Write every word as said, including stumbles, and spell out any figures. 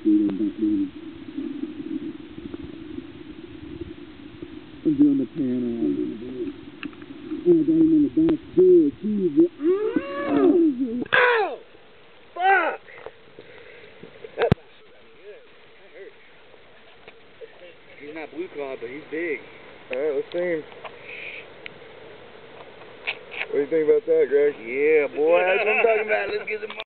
I'm doing the pan out. Oh, I got him on the back door. Jesus. Ow! Ow! Fuck! That bastard got me good. That hurt. He's not blue claw, but he's big. Alright, let's see him. What do you think about that, Greg? Yeah, boy, that's what I'm talking about. Let's get some more.